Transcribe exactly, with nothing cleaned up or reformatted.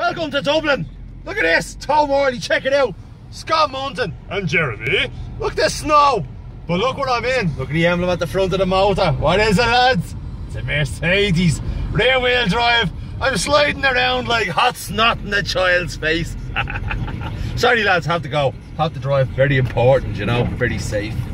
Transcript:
Welcome to Dublin. Look at this, Tom Morley, check it out. Scott Mountain and Jeremy. Look at the snow. But look what I'm in. Look at the emblem at the front of the motor. What is it, lads? It's a Mercedes. Rear wheel drive. I'm sliding around like hot snot in a child's face. Sorry lads, have to go. Have to drive. Very important, you know, very safe.